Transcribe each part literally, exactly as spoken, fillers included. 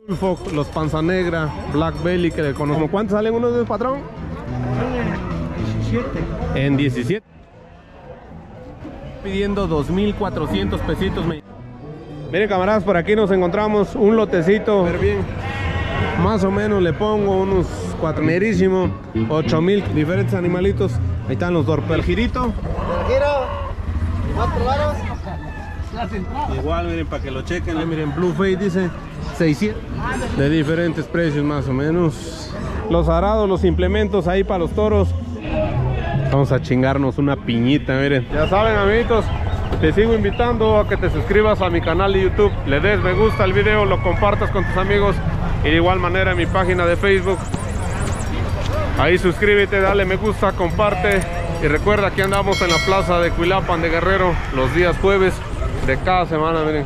Suffolk, los panza negra, black belly que le conocemos. ¿Cuántos salen unos de esos, patrón? diecisiete. En diecisiete. Pidiendo dos mil cuatrocientos pesitos. Miren, camaradas, por aquí nos encontramos un lotecito. Ver bien. Más o menos le pongo unos cuatro mirísimo, ocho mil diferentes animalitos. Ahí están los dorper. El girito. El giro, cuatro varos. Igual, miren, para que lo chequen. Ahí, miren, Blue Face dice seiscientos. De diferentes precios, más o menos. Los arados, los implementos ahí para los toros. Vamos a chingarnos una piñita, miren. Ya saben, amiguitos, te sigo invitando a que te suscribas a mi canal de YouTube, le des me gusta al video, lo compartas con tus amigos y de igual manera en mi página de Facebook. Ahí suscríbete, dale me gusta, comparte y recuerda que andamos en la plaza de Cuilapan de Guerrero los días jueves de cada semana, miren.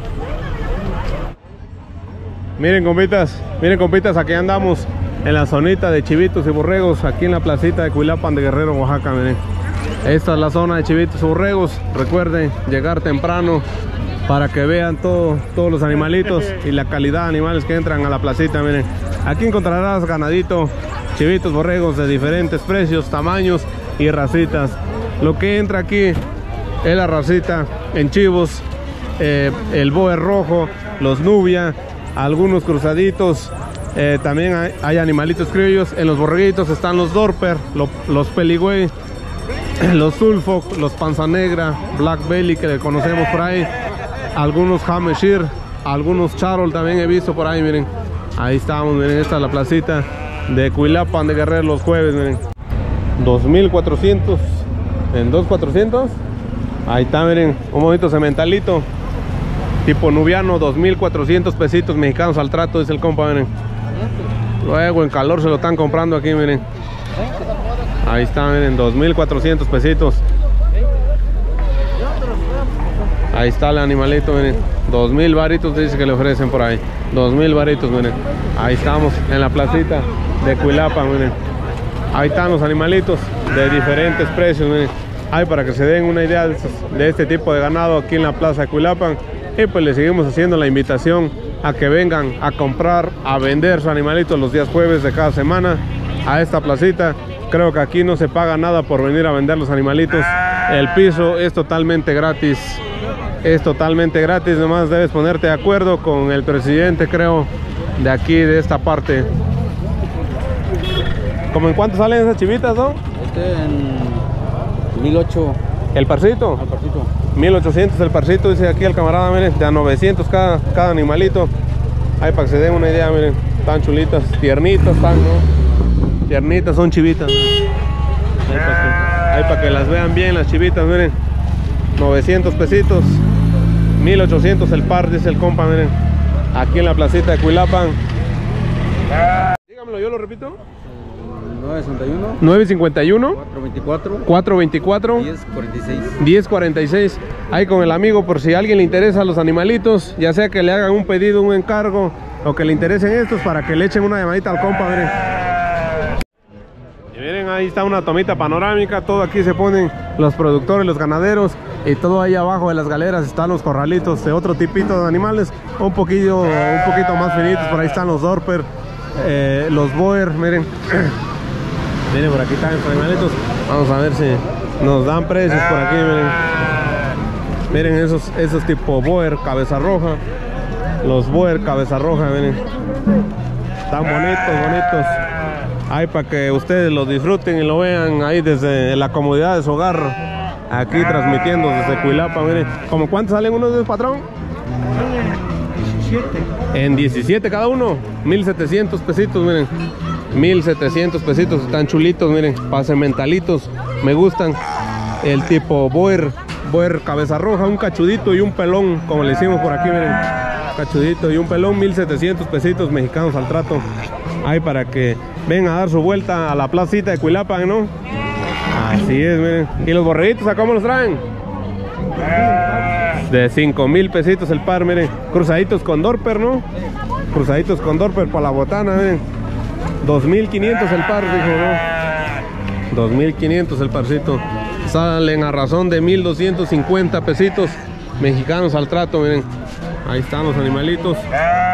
Miren, compitas, miren, compitas, aquí andamos en la zonita de chivitos y borregos, aquí en la placita de Cuilapan de Guerrero, Oaxaca, miren. Esta es la zona de chivitos y borregos. Recuerden llegar temprano para que vean todo, todos los animalitos y la calidad de animales que entran a la placita, miren. Aquí encontrarás ganadito, chivitos, borregos de diferentes precios, tamaños y racitas. Lo que entra aquí es la racita en chivos, eh, el boer rojo, los nubia, algunos cruzaditos. Eh, también hay, hay animalitos criollos. En los borreguitos están los dorper, lo, los peligüey, los Suffolk, los panza negra, black belly que le conocemos por ahí, algunos Hameshire, algunos charol también he visto por ahí, miren. Ahí estamos, miren, esta es la placita de Cuilapan de Guerrero los jueves, miren. dos mil cuatrocientos en dos mil cuatrocientos. Ahí está, miren, un bonito cementalito tipo nubiano, dos mil cuatrocientos pesitos mexicanos al trato, dice el compa, miren. Luego en calor se lo están comprando aquí, miren. Ahí está, miren, dos mil cuatrocientos pesitos. Ahí está el animalito, miren. dos mil varitos dice que le ofrecen por ahí. dos mil varitos, miren. Ahí estamos en la placita de Cuilapan, miren. Ahí están los animalitos de diferentes precios, miren. Ahí para que se den una idea de, estos, de este tipo de ganado aquí en la plaza de Cuilapan. Y pues le seguimos haciendo la invitación a que vengan a comprar, a vender sus animalitos los días jueves de cada semana a esta placita. Creo que aquí no se paga nada por venir a vender los animalitos. El piso es totalmente gratis. Es totalmente gratis. Nomás debes ponerte de acuerdo con el presidente, creo, de aquí, de esta parte. ¿Cómo en cuánto salen esas chivitas, no? Este en mil ochocientos. ¿El parcito? El parcito. mil ochocientos el parcito, dice aquí el camarada, miren, de a novecientos cada, cada animalito. Ahí para que se den una idea, miren, tan chulitas, tiernitas, tan, ¿no? Tiernitas, son chivitas, miren. Ahí para que, ahí para que las vean bien las chivitas, miren. novecientos pesitos, mil ochocientos el par, dice el compa, miren. Aquí en la placita de Cuilapan. Dígamelo, yo lo repito. nueve sesenta y uno. nueve cincuenta y uno. cuatrocientos veinticuatro. cuatrocientos veinticuatro. diez cuarenta y seis. diez cuarenta y seis. Ahí con el amigo, por si a alguien le interesa los animalitos, ya sea que le hagan un pedido, un encargo, o que le interesen estos, para que le echen una llamadita al compa, miren. Y miren, ahí está una tomita panorámica. Todo aquí se ponen los productores, los ganaderos, y todo ahí abajo de las galeras están los corralitos de otro tipito de animales, un poquillo, un poquito más finitos. Por ahí están los dorper, eh, los boer, miren. Miren, por aquí están los animalitos. Vamos a ver si nos dan precios por aquí, miren. Miren esos, esos tipo boer, cabeza roja. Los boer, cabeza roja, miren. Están bonitos, bonitos. Ahí para que ustedes los disfruten y lo vean ahí desde la comodidad de su hogar. Aquí transmitiendo desde Cuilapan, miren. ¿Cómo cuántos salen unos de esos, patrón? diecisiete. En diecisiete cada uno. mil setecientos pesitos, miren. mil setecientos pesitos, están chulitos, miren, pasementalitos, me gustan. El tipo boer, boer cabeza roja, un cachudito y un pelón, como le hicimos por aquí, miren. Cachudito y un pelón, mil setecientos pesitos mexicanos al trato. Ahí para que vengan a dar su vuelta a la placita de Cuilapan, ¿no? Así es, miren. ¿Y los borreguitos a cómo los traen? De cinco mil pesitos el par, miren. Cruzaditos con dorper, ¿no? Cruzaditos con dorper para la botana, miren. dos mil quinientos el par, dijo, ¿no? dos mil quinientos el parcito. Salen a razón de mil doscientos cincuenta pesitos mexicanos al trato, miren. Ahí están los animalitos.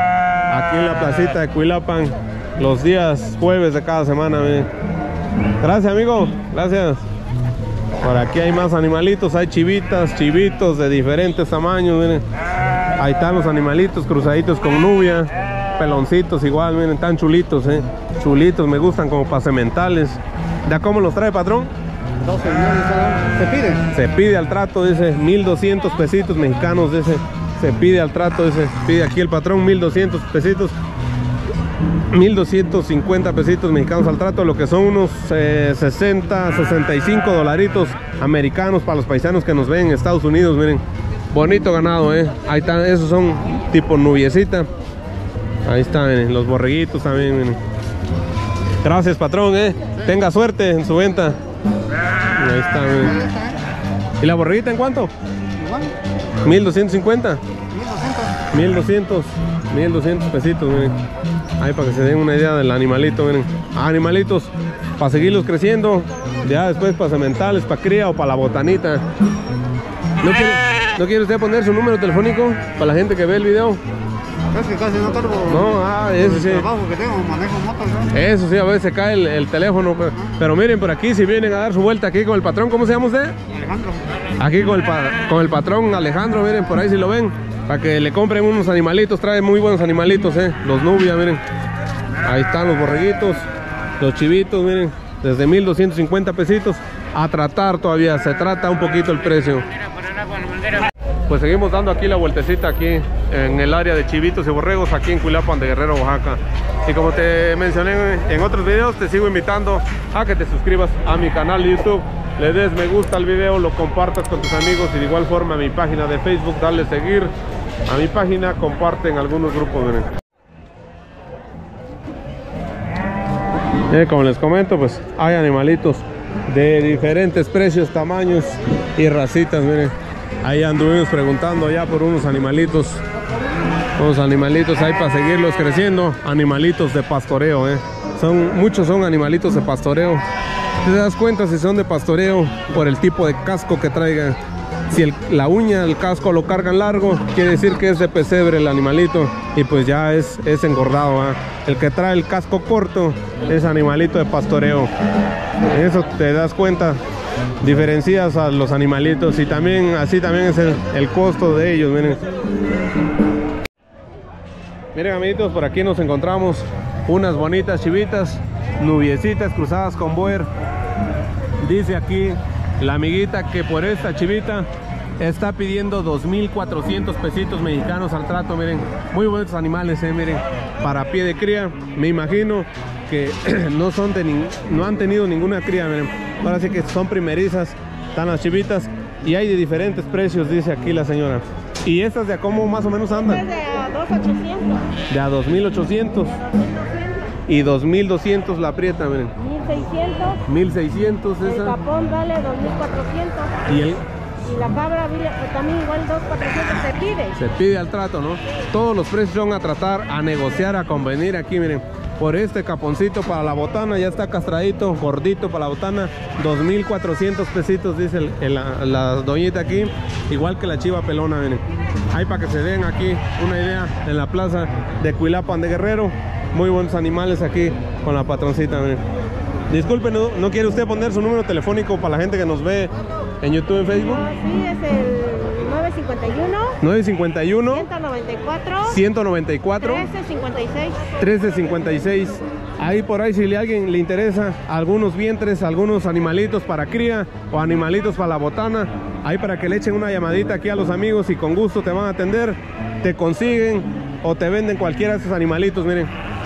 aquí en la placita de Cuilapan, los días jueves de cada semana, miren. Gracias, amigo, gracias. Por aquí hay más animalitos, hay chivitas, chivitos de diferentes tamaños, miren. Ahí están los animalitos cruzaditos con nubia, peloncitos igual, miren, tan chulitos, eh. Chulitos, me gustan como para sementales. ¿Ya cómo los trae, patrón? doce y medio, se pide. Se pide al trato, dice, mil doscientos pesitos mexicanos, dice. Se pide al trato, dice, pide aquí el patrón mil doscientos pesitos. mil doscientos cincuenta pesitos mexicanos al trato, lo que son unos eh, sesenta, sesenta y cinco dolaritos americanos para los paisanos que nos ven en Estados Unidos, miren. Bonito ganado, eh. Ahí están, esos son tipo nubiecita. Ahí están, miren, los borreguitos también, miren. Gracias, patrón, eh. Tenga suerte en su venta. Ahí está, miren. ¿Y la borreguita en cuánto? Igual. mil doscientos cincuenta. mil doscientos. mil doscientos pesitos, miren. Ahí para que se den una idea del animalito, miren. Animalitos para seguirlos creciendo. Ya después para sementales, para cría o para la botanita. ¿No quiere, ¿No quiere usted poner su número telefónico para la gente que ve el video? Es que casi no cargo. No, ah, eso sí. El trabajo que tengo, manejo motos, ¿no? Eso sí, a veces se cae el, el teléfono. Pero, pero miren, por aquí si vienen a dar su vuelta aquí con el patrón, ¿cómo se llama usted? Alejandro. Aquí con el, con el patrón Alejandro, miren, por ahí si lo ven. Para que le compren unos animalitos, trae muy buenos animalitos, eh. Los nubia, miren. Ahí están los borreguitos, los chivitos, miren. Desde mil doscientos cincuenta pesitos a tratar todavía, se trata un poquito el precio. Pues seguimos dando aquí la vueltecita aquí en el área de chivitos y borregos aquí en Cuilapan de Guerrero, Oaxaca. Y como te mencioné en otros videos, te sigo invitando a que te suscribas a mi canal de YouTube, le des me gusta al video, lo compartas con tus amigos y de igual forma a mi página de Facebook, dale seguir a mi página, comparten algunos grupos, miren. Eh, como les comento, pues hay animalitos de diferentes precios, tamaños y racitas, miren. Ahí anduvimos preguntando ya por unos animalitos. Unos animalitos ahí para seguirlos creciendo. Animalitos de pastoreo, eh. Son, muchos son animalitos de pastoreo. Te das cuenta si son de pastoreo por el tipo de casco que traigan. Si el, la uña del casco lo cargan largo, quiere decir que es de pesebre el animalito. Y pues ya es, es engordado, ¿eh? El que trae el casco corto es animalito de pastoreo. Eso te das cuenta. Diferencias a los animalitos y también así también es el, el costo de ellos, miren. Miren, amiguitos, por aquí nos encontramos unas bonitas chivitas, nubiecitas cruzadas con boer. Dice aquí la amiguita que por esta chivita está pidiendo dos mil cuatrocientos pesitos mexicanos al trato, miren. Muy buenos animales, eh, miren. Para pie de cría, me imagino que no son de ni, no han tenido ninguna cría, miren. Ahora sí que son primerizas, están las chivitas y hay de diferentes precios, dice aquí la señora. ¿Y estas de a cómo más o menos andan? De a dos mil ochocientos. De a dos mil ochocientos. Y dos mil doscientos la aprieta, miren. mil seiscientos. mil seiscientos El esa. capón vale dos mil cuatrocientos. Y el, Y la cabra vale, pues, también igual dos mil cuatrocientos se pide. se pide al trato, ¿no? Todos los precios son a tratar, a negociar, a convenir aquí, miren. Por este caponcito para la botana, ya está castradito, gordito para la botana, dos mil cuatrocientos pesitos, dice el, el, la, la doñita aquí, igual que la chiva pelona, miren. Ahí para que se den aquí una idea en la plaza de Cuilapan de Guerrero. Muy buenos animales aquí con la patroncita, miren. Disculpe, ¿no, ¿no quiere usted poner su número telefónico para la gente que nos ve en YouTube, en Facebook? No, sí, es el nueve cincuenta y uno. nueve cincuenta y uno. ciento noventa y cuatro. ciento noventa y cuatro. trece cincuenta y seis. trece cincuenta y seis. Ahí por ahí si a alguien le interesa algunos vientres, algunos animalitos para cría o animalitos para la botana, ahí para que le echen una llamadita aquí a los amigos y con gusto te van a atender, te consiguen o te venden cualquiera de esos animalitos, miren.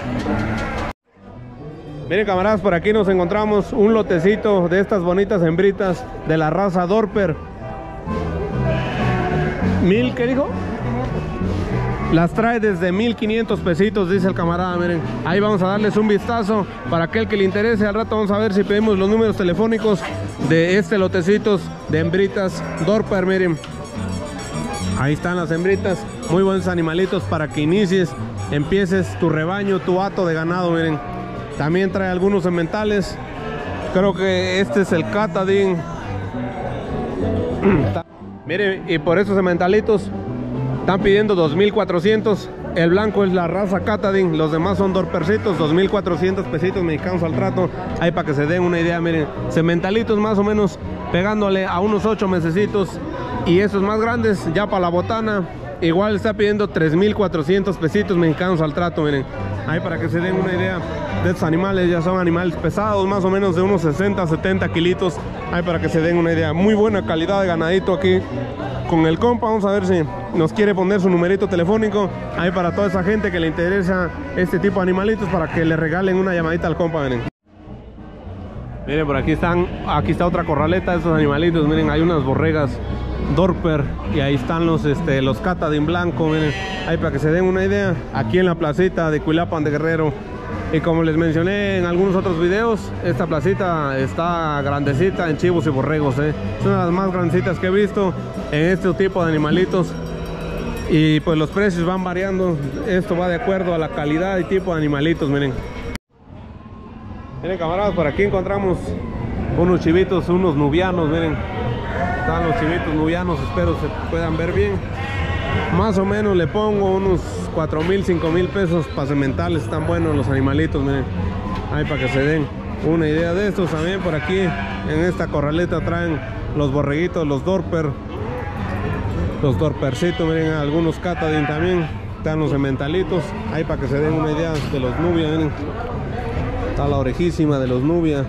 Miren, camaradas, por aquí nos encontramos un lotecito de estas bonitas hembritas de la raza Dorper. ¿Mil qué dijo? Las trae desde mil quinientos pesitos, dice el camarada, miren. Ahí vamos a darles un vistazo para aquel que le interese. Al rato vamos a ver si pedimos los números telefónicos de este lotecitos de hembritas Dorper, miren. Ahí están las hembritas, muy buenos animalitos para que inicies, empieces tu rebaño, tu hato de ganado, miren. También trae algunos sementales. Creo que este es el Catadín. Miren, y por esos sementalitos están pidiendo dos mil cuatrocientos. El blanco es la raza Catadin, los demás son dorpercitos, dos mil cuatrocientos pesitos mexicanos al trato. Ahí para que se den una idea, miren, sementalitos más o menos pegándole a unos ocho mesecitos. Y esos más grandes ya para la botana, igual está pidiendo tres mil cuatrocientos pesitos mexicanos al trato, miren. Ahí para que se den una idea de estos animales, ya son animales pesados, más o menos de unos sesenta, setenta kilitos. Ahí para que se den una idea, muy buena calidad de ganadito aquí con el compa. Vamos a ver si nos quiere poner su numerito telefónico ahí para toda esa gente que le interesa este tipo de animalitos, para que le regalen una llamadita al compa, miren. Miren, por aquí están, aquí está otra corraleta de estos animalitos, miren, hay unas borregas Dorper y ahí están los este los Catadin blanco, miren, ahí para que se den una idea, aquí en la placita de Cuilapan de Guerrero. Y como les mencioné en algunos otros videos, esta placita está grandecita en chivos y borregos, ¿eh? Es una de las más grandecitas que he visto en este tipo de animalitos. Y pues los precios van variando, esto va de acuerdo a la calidad y tipo de animalitos, miren. Miren, camaradas, por aquí encontramos unos chivitos, unos nubianos, miren. Están los chivitos nubianos, espero se puedan ver bien. Más o menos le pongo unos cuatro mil, cinco mil pesos para sementales. Están buenos los animalitos, miren. Ahí para que se den una idea de estos. También por aquí en esta corraleta traen los borreguitos, los Dorper. Los Dorpercitos, miren, algunos Catadin también. Están los sementalitos. Ahí para que se den una idea de los Nubia, miren. Está la orejísima de los Nubia.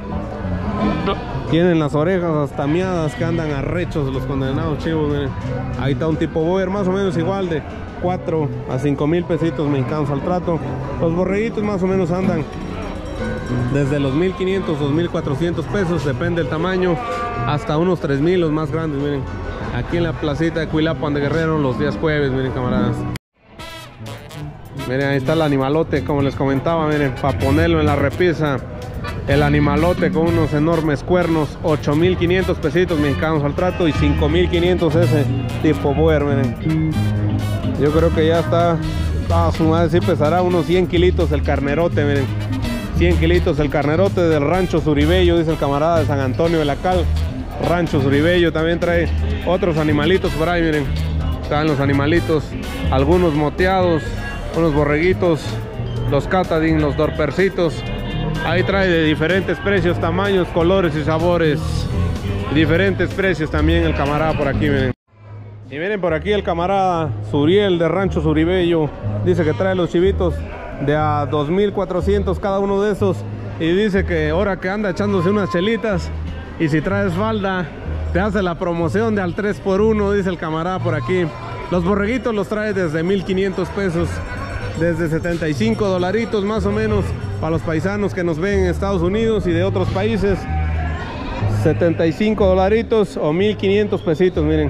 Tienen las orejas hasta miadas, que andan arrechos los condenados chivos, miren. Ahí está un tipo boer más o menos igual de cuatro a cinco mil pesitos mexicanos al trato. Los borreguitos más o menos andan desde los mil quinientos, dos mil cuatrocientos pesos, depende del tamaño, hasta unos tres mil los más grandes, miren. Aquí en la placita de Cuilapan de Guerrero los días jueves, miren, camaradas. Miren, ahí está el animalote, como les comentaba, miren, para ponerlo en la repisa. El animalote con unos enormes cuernos, ocho mil quinientos pesitos mexicanos al trato y cinco mil quinientos ese tipo boer, miren. Yo creo que ya está, a su madre sí pesará unos cien kilitos el carnerote, miren. cien kilitos el carnerote del Rancho Suribello, dice el camarada de San Antonio de la Cal. Rancho Suribello también trae otros animalitos por ahí, miren. Están los animalitos, algunos moteados, unos borreguitos, los Catadin, los Dorpercitos. Ahí trae de diferentes precios, tamaños, colores y sabores. Diferentes precios también el camarada por aquí, miren. Y miren por aquí el camarada Suriel de Rancho Suribello. Dice que trae los chivitos de a dos mil cuatrocientos cada uno de esos. Y dice que ahora que anda echándose unas chelitas, y si traes falda, te hace la promoción de al tres por uno, dice el camarada por aquí. Los borreguitos los trae desde mil quinientos pesos. Desde setenta y cinco dolaritos más o menos para los paisanos que nos ven en Estados Unidos y de otros países. setenta y cinco dolaritos o mil quinientos pesitos, miren.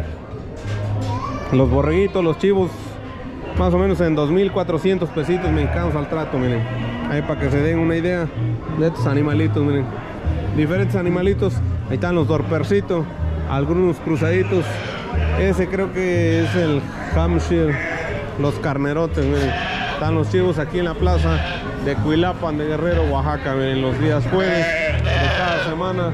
Los borreguitos, los chivos, más o menos en dos mil cuatrocientos pesitos mexicanos al trato, miren. Ahí para que se den una idea de estos animalitos, miren. Diferentes animalitos. Ahí están los Dorpercitos, algunos cruzaditos. Ese creo que es el Hampshire, los carnerotes, miren. Están los chivos aquí en la plaza de Cuilapan de Guerrero, Oaxaca, miren, los días jueves de cada semana.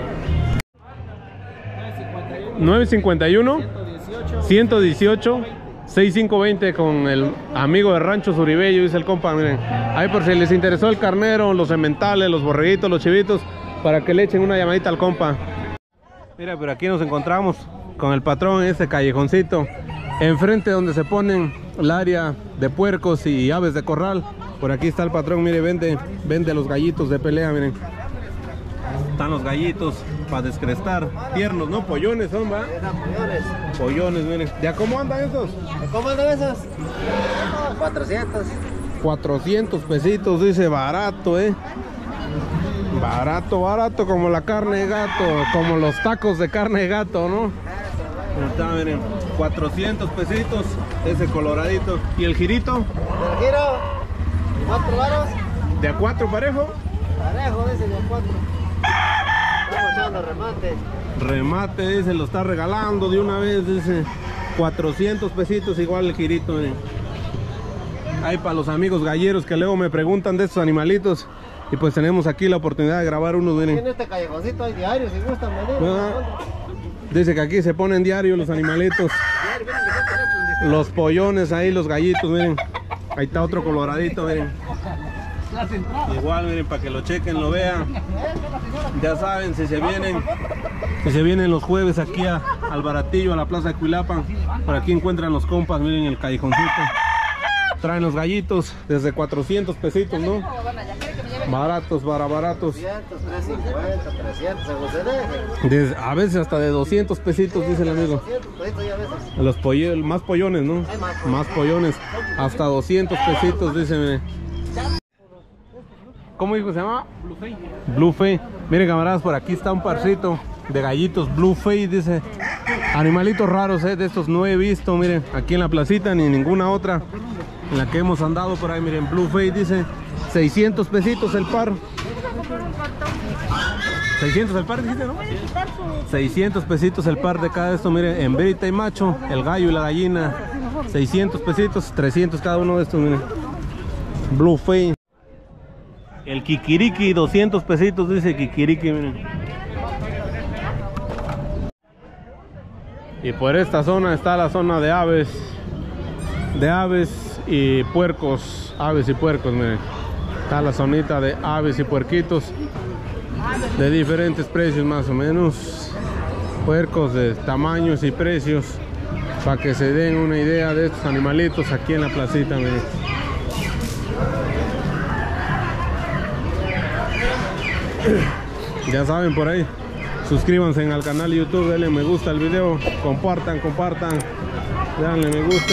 nueve cincuenta y uno, ciento dieciocho, sesenta y cinco veinte con el amigo de Rancho Suribello, dice el compa, miren. Ahí por si les interesó el carnero, los sementales, los borreguitos, los chivitos, para que le echen una llamadita al compa. Mira, pero aquí nos encontramos con el patrón en este callejoncito, enfrente donde se ponen el área de puercos y aves de corral. Por aquí está el patrón, mire, vende, vende los gallitos de pelea, miren. Están los gallitos para descrestar, tiernos, ¿no? Pollones son, ¿va? pollones. Pollones, miren. ¿Ya cómo andan esos? ¿Cómo andan esos? cuatrocientos. cuatrocientos pesitos, dice, barato, ¿eh? Barato, barato, como la carne de gato, como los tacos de carne de gato, ¿no? Está, miren, cuatrocientos pesitos, ese coloradito. ¿Y el girito? El giro, cuatro varos. ¿De a cuatro parejo? Parejo, dice, de a cuatro. Estamos echando remate. Remate, dice, lo está regalando de una vez, dice. cuatrocientos pesitos igual el girito, miren. Ahí para los amigos galleros que luego me preguntan de estos animalitos. Y pues tenemos aquí la oportunidad de grabar unos, miren. En este callejoncito hay diarios, si gustan venir. Ah, dice que aquí se ponen diario los animalitos. Los pollones ahí, los gallitos, miren. Ahí está otro coloradito, miren. Igual, miren, para que lo chequen, lo vean. Ya saben, si se vienen, si se vienen los jueves aquí a, al Baratillo, a la plaza de Cuilapan, por aquí encuentran los compas, miren el callejoncito. Traen los gallitos desde cuatrocientos pesitos, ¿no? Baratos, para baratos. doscientos, trescientos cincuenta, trescientos, según se deje. Desde- a veces hasta de doscientos pesitos, dice el amigo. doscientos, todito ya a veces. Los pollo, más pollones, ¿no? Hay más. Más pollones. Hasta doscientos pesitos, dice, mire. ¿Cómo dijo que se llama? Blue Face. Blue Face. Miren, camaradas, por aquí está un parcito de gallitos Blue Face, dice. Animalitos raros, eh, de estos no he visto, miren, aquí en la placita ni ninguna otra en la que hemos andado por ahí, miren, Blue Face, dice. seiscientos pesitos el par. seiscientos el par, dijiste, ¿no? seiscientos pesitos el par de cada esto, miren, hembrita y macho, el gallo y la gallina. seiscientos pesitos, trescientos cada uno de estos, miren. Blue Face. El kikiriki, doscientos pesitos, dice kikiriki, miren. Y por esta zona está la zona de aves. De aves y puercos. Aves y puercos, miren. Está la zonita de aves y puerquitos. De diferentes precios más o menos. Puercos de tamaños y precios. Para que se den una idea de estos animalitos aquí en la placita, miren. Ya saben, por ahí suscríbanse al canal de YouTube, denle me gusta al video, compartan, compartan, denle me gusta.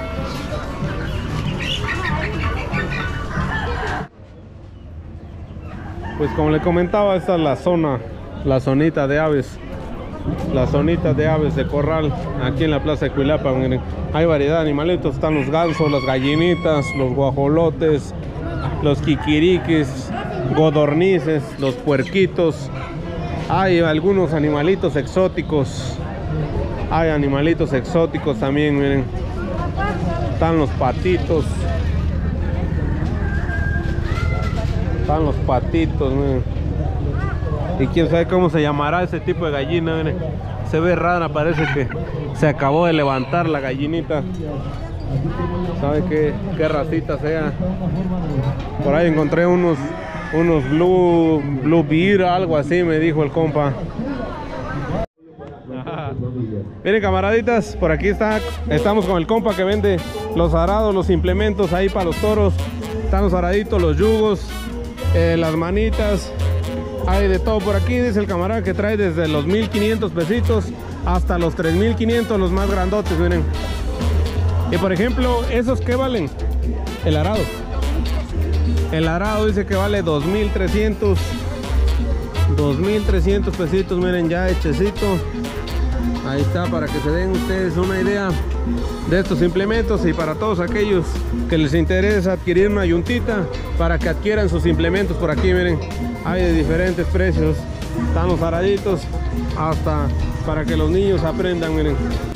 Pues como le comentaba, esta es la zona, la zonita de aves, la zonita de aves de corral aquí en la plaza de Cuilapan. Miren, hay variedad de animalitos, están los gansos, las gallinitas, los guajolotes, los kikirikis, godornices, los puerquitos. Hay algunos animalitos exóticos, hay animalitos exóticos también, miren. Están los patitos, están los patitos, miren. Y quién sabe cómo se llamará ese tipo de gallina, miren. Se ve rara, parece que se acabó de levantar la gallinita. ¿Sabe qué, qué racita sea? Por ahí encontré unos unos blue blue beer, algo así me dijo el compa. Ajá. Miren, camaraditas, por aquí está, estamos con el compa que vende los arados, los implementos ahí para los toros. Están los araditos, los yugos, eh, las manitas, hay de todo por aquí. Dice el camarada que trae desde los mil quinientos pesitos hasta los tres mil quinientos, los más grandotes, miren. Y por ejemplo, ¿esos qué valen? El arado. El arado dice que vale dos mil trescientos. dos mil trescientos pesitos, miren, ya hechecito. Ahí está, para que se den ustedes una idea de estos implementos. Y para todos aquellos que les interesa adquirir una yuntita, para que adquieran sus implementos por aquí, miren. Hay de diferentes precios. Están los araditos, hasta para que los niños aprendan, miren.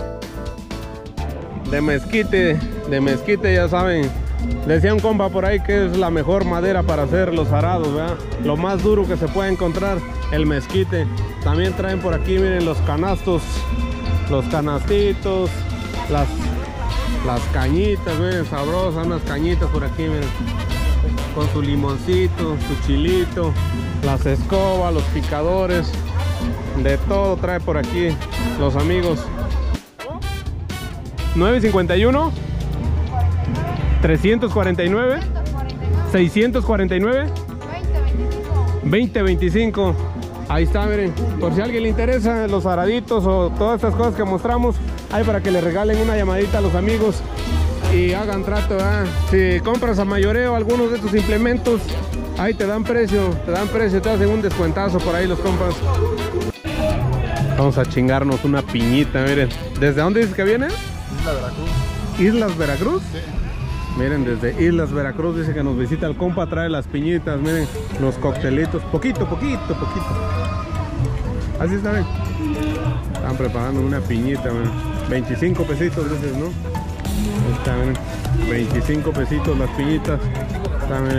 De mezquite, de mezquite, ya saben. Decía un compa por ahí que es la mejor madera para hacer los arados, ¿verdad? Lo más duro que se puede encontrar, el mezquite. También traen por aquí, miren, los canastos, los canastitos, las, las cañitas, miren, sabrosas, unas cañitas por aquí, miren. Con su limoncito, su chilito, las escobas, los picadores, de todo trae por aquí los amigos. nueve cincuenta y uno, trescientos cuarenta y nueve, seiscientos cuarenta y nueve, veinte veinticinco. Ahí está, miren, por si a alguien le interesa los araditos o todas estas cosas que mostramos, hay para que le regalen una llamadita a los amigos y hagan trato, ¿verdad? Si compras a mayoreo algunos de estos implementos, ahí te dan precio, te dan precio, te hacen un descuentazo por ahí los compas. Vamos a chingarnos una piñita, miren. ¿Desde dónde dices que viene? Isla Veracruz. ¿Islas Veracruz? Sí. Miren, desde Islas Veracruz dice que nos visita el compa, trae las piñitas, miren, los coctelitos, poquito, poquito, poquito. Así está, miren. Están preparando una piñita, miren. veinticinco pesitos, dices, ¿no? Ahí está, miren. veinticinco pesitos las piñitas. Está, miren.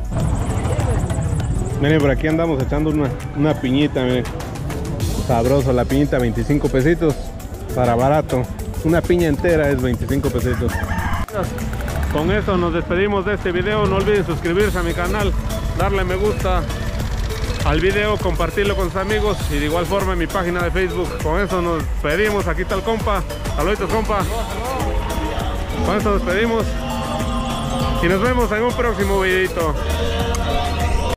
Miren, por aquí andamos echando una, una piñita, miren. Sabroso la piñita, veinticinco pesitos para barato. Una piña entera es veinticinco pesitos. Con eso nos despedimos de este video. No olviden suscribirse a mi canal, darle me gusta al video, compartirlo con sus amigos y de igual forma en mi página de Facebook. Con eso nos despedimos. Aquí está el compa. Saluditos, compa. Con eso nos despedimos y nos vemos en un próximo videito.